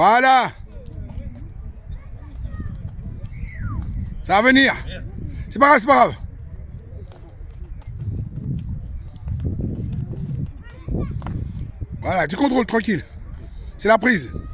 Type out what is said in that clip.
Voilà. Ça va venir. C'est pas grave, c'est pas grave. Voilà, tu contrôles tranquille. C'est la prise.